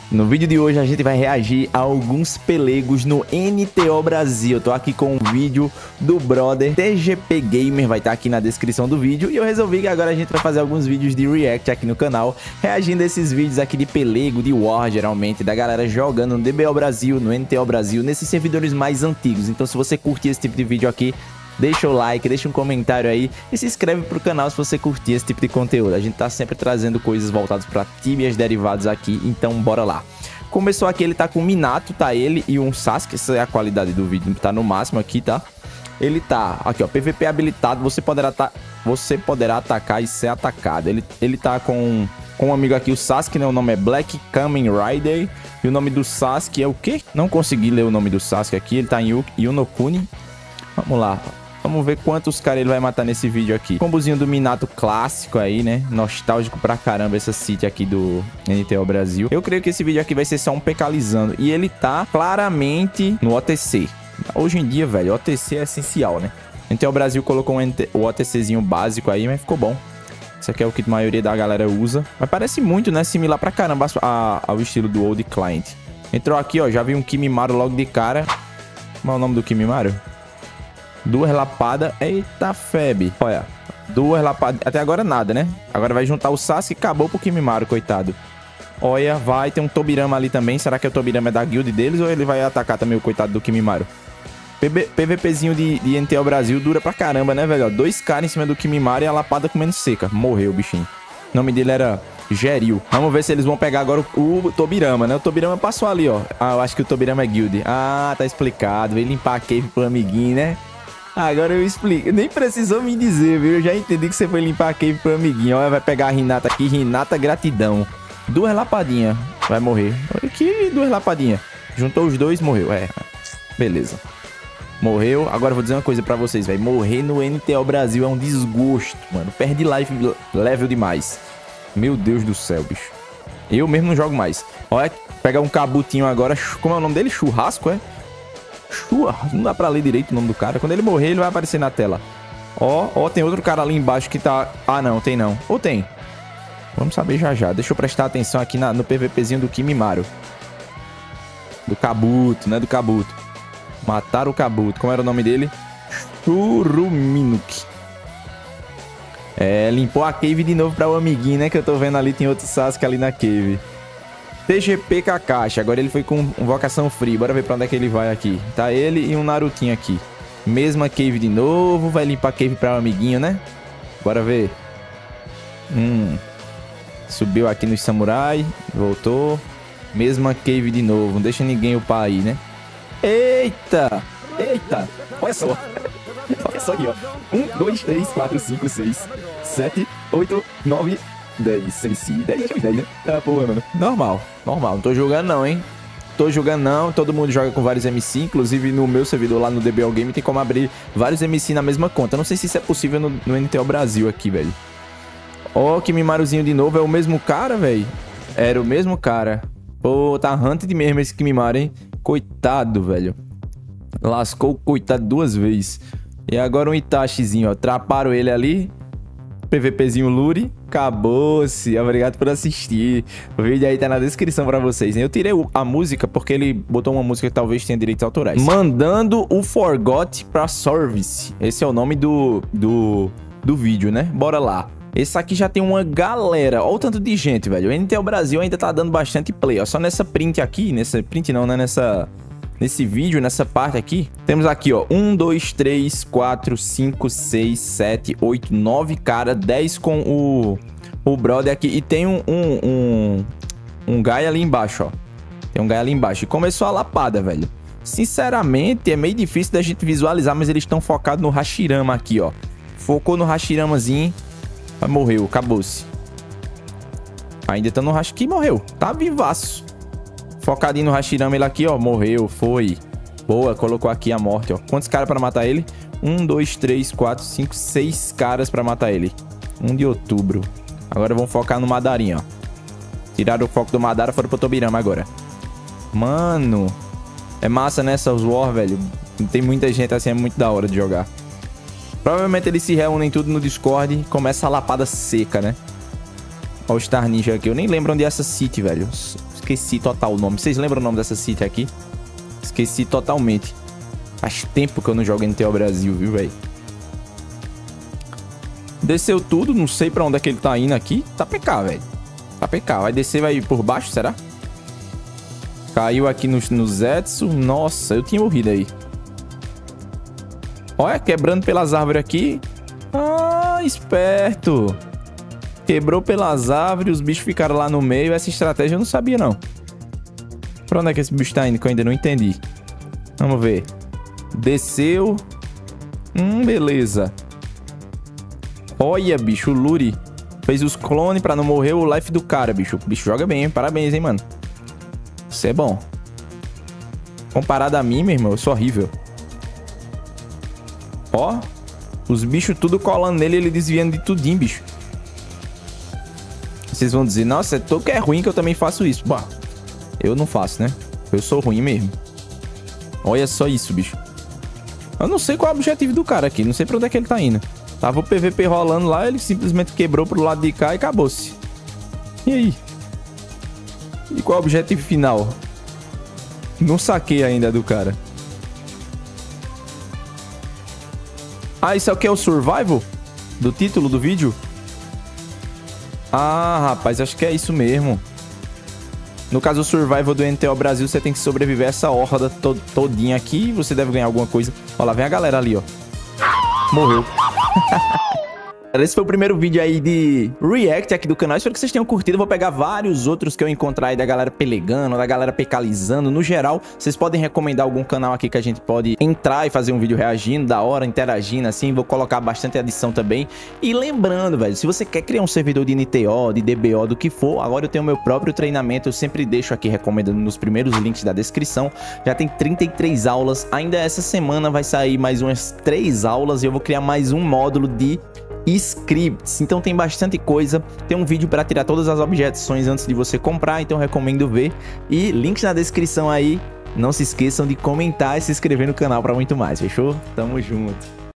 No vídeo de hoje a gente vai reagir a alguns pelegos no NTO Brasil. Eu tô aqui com um vídeo do brother TGP Gamer, vai estar aqui na descrição do vídeo. E eu resolvi que agora a gente vai fazer alguns vídeos de react aqui no canal, reagindo a esses vídeos aqui de pelego, de war geralmente, da galera jogando no DBO Brasil, no NTO Brasil, nesses servidores mais antigos. Então se você curtir esse tipo de vídeo aqui, deixa o like, deixa um comentário aí e se inscreve pro canal se você curtir esse tipo de conteúdo. A gente tá sempre trazendo coisas voltadas pra Tibias derivados aqui, então bora lá. Começou aqui, ele tá com o Minato, tá ele e um Sasuke, essa é a qualidade do vídeo, tá no máximo aqui, tá? Ele tá, aqui ó, PVP habilitado, você poderá atacar e ser atacado. Ele tá com um amigo aqui, o Sasuke, né? O nome é Black Kamen Rider. E o nome do Sasuke é o quê? Não consegui ler o nome do Sasuke aqui, ele tá em Yonokuni. Vamos lá. Vamos ver quantos caras ele vai matar nesse vídeo aqui. Combozinho do Minato clássico aí, né? Nostálgico pra caramba essa city aqui do NTO Brasil. Eu creio que esse vídeo aqui vai ser só um pecalizando. E ele tá claramente no OTC. Hoje em dia, velho, OTC é essencial, né? NTO Brasil colocou o OTCzinho básico aí, mas ficou bom. Isso aqui é o que a maioria da galera usa. Mas parece muito, né? Similar pra caramba ao estilo do Old Client. Entrou aqui, ó. Já vi um Kimimaro logo de cara. Qual é o nome do Kimimaro? Duas lapadas. Eita, Feb. Olha, duas lapadas. Até agora nada, né? Agora vai juntar o Sasuke e acabou pro Kimimaro, coitado. Olha, vai ter um Tobirama ali também. Será que o Tobirama é da guild deles ou ele vai atacar também o coitado do Kimimaro? PVPzinho de NTO Brasil dura pra caramba, né, velho? Ó, 2 caras em cima do Kimimaro e a lapada comendo seca. Morreu o bichinho. O nome dele era Geril. Vamos ver se eles vão pegar agora o Tobirama, né? O Tobirama passou ali, ó. Ah, eu acho que o Tobirama é guild. Ah, tá explicado. Veio limpar a cave pro amiguinho, né? Agora eu explico. Nem precisou me dizer, viu? Eu já entendi que você foi limpar a cave pro amiguinho. Olha, vai pegar a Hinata aqui. Hinata gratidão. 2 lapadinhas. Vai morrer. Que 2 lapadinhas? Juntou os dois, morreu. É. Beleza. Morreu. Agora eu vou dizer uma coisa pra vocês, velho. Morrer no NTO Brasil é um desgosto, mano. Perde life level demais. Meu Deus do céu, bicho. Eu mesmo não jogo mais. Olha, pegar um cabutinho agora. Como é o nome dele? Churrasco, é? Não dá pra ler direito o nome do cara. Quando ele morrer, ele vai aparecer na tela. Ó, tem outro cara ali embaixo que tá... Ah, não, tem não. Ou tem? Vamos saber já já. Deixa eu prestar atenção aqui no PVPzinho do Kimimaro. Do Kabuto, né? Do Kabuto. Mataram o Kabuto. Como era o nome dele? Churuminuki. É, limpou a cave de novo pra o amiguinho, né? Que eu tô vendo ali, tem outro Sasuke ali na cave. TGP Kakashi, agora ele foi com invocação free. Bora ver pra onde é que ele vai aqui. Tá ele e um Narutinho aqui. Mesma cave de novo. Vai limpar a cave pra um amiguinho, né? Bora ver. Subiu aqui no samurai. Voltou. Mesma cave de novo. Não deixa ninguém upar aí, né? Eita! Eita! Olha só. Olha só aqui, ó. 1, 2, 3, 4, 5, 6, 7, 8, 9... 10, 6, 10, acho que 10, né? Tá, porra, mano. Normal. Não tô jogando não, hein? Tô jogando não. Todo mundo joga com vários MC. Inclusive no meu servidor lá no DBO Game tem como abrir vários MC na mesma conta. Não sei se isso é possível no NTO Brasil aqui, velho. Ó, o Kimimaruzinho de novo. É o mesmo cara, velho? Era o mesmo cara. Pô, tá hunted mesmo esse Kimimaro, hein? Coitado, velho. Lascou o coitado 2 vezes. E agora um Itachizinho, ó. Traparam ele ali. PVPzinho Luri. Acabou-se. Obrigado por assistir. O vídeo aí tá na descrição pra vocês, né? Eu tirei a música porque ele botou uma música que talvez tenha direitos autorais. Mandando o Forgot pra Service. Esse é o nome do vídeo, né? Bora lá. Esse aqui já tem uma galera. Olha o tanto de gente, velho. O NTO Brasil ainda tá dando bastante play. Ó, só nessa print aqui. Nessa print não, né? Nesse vídeo, nessa parte aqui, temos aqui, ó, 1, 2, 3, 4, 5, 6, 7, 8, 9 cara, 10 com o brother aqui. E tem um guy ali embaixo, ó. Tem um guy ali embaixo. E começou a lapada, velho. Sinceramente, é meio difícil da gente visualizar, mas eles estão focados no Hashirama aqui, ó. Focou no Hashiramazinho. Morreu, acabou-se. Ainda tá no Hashirama. Que morreu. Tá vivaço. Focadinho no Hashirama, ele aqui, ó. Morreu, foi. Boa, colocou aqui a morte, ó. Quantos caras pra matar ele? 1, 2, 3, 4, 5, 6 caras pra matar ele. 1 de outubro. Agora vamos focar no Madarinha, ó. Tiraram o foco do Madara, foram pro Tobirama agora. Mano. É massa, né, essas war, velho. Tem muita gente assim, é muito da hora de jogar. Provavelmente eles se reúnem tudo no Discord e começa a lapada seca, né? Olha o Star Ninja aqui. Eu nem lembro onde é essa city, velho. esqueci total o nome. Vocês lembram o nome dessa city aqui? Esqueci totalmente. Faz tempo que eu não jogo NTO Brasil, viu, velho? Desceu tudo, não sei pra onde é que ele tá indo aqui. Tá PK, velho. Tá PK. Vai descer, vai ir por baixo, será? Caiu aqui no Zetsu. Nossa, eu tinha morrido aí. Olha, quebrando pelas árvores aqui. Ah, esperto. Quebrou pelas árvores, os bichos ficaram lá no meio. Essa estratégia eu não sabia, não. Pra onde é que esse bicho tá indo, que eu ainda não entendi. Vamos ver. Desceu. Beleza. Olha, bicho, o Luri fez os clones pra não morrer o life do cara, bicho. O bicho joga bem, hein? Parabéns, hein, mano. Você é bom. Comparado a mim, meu irmão, eu sou horrível. Ó. Os bichos tudo colando nele, ele desviando de tudinho, bicho. Vocês vão dizer, nossa, tu que é ruim que eu também faço isso. Bah, eu não faço, né? Eu sou ruim mesmo. Olha só isso, bicho. Eu não sei qual é o objetivo do cara aqui. Não sei pra onde é que ele tá indo. Tava o PVP rolando lá, ele simplesmente quebrou pro lado de cá e acabou-se. E aí? E qual é o objetivo final? Não saquei ainda do cara. Ah, isso aqui é o survival? Do título do vídeo? Ah, rapaz, acho que é isso mesmo. No caso, o survival do NTO Brasil, você tem que sobreviver a essa horda todinha aqui e você deve ganhar alguma coisa. Olha lá, vem a galera ali, ó. Morreu. Esse foi o primeiro vídeo aí de react aqui do canal. Espero que vocês tenham curtido. Eu vou pegar vários outros que eu encontrar aí da galera pelegando, da galera pecalizando. No geral, vocês podem recomendar algum canal aqui que a gente pode entrar e fazer um vídeo reagindo, da hora, interagindo, assim. Vou colocar bastante adição também. E lembrando, velho, se você quer criar um servidor de NTO, de DBO, do que for, agora eu tenho meu próprio treinamento. Eu sempre deixo aqui recomendando nos primeiros links da descrição. Já tem 33 aulas. Ainda essa semana vai sair mais umas 3 aulas e eu vou criar mais um módulo de scripts, então tem bastante coisa. Tem um vídeo para tirar todas as objeções antes de você comprar, então recomendo ver. E links na descrição aí. Não se esqueçam de comentar e se inscrever no canal para muito mais, fechou? Tamo junto.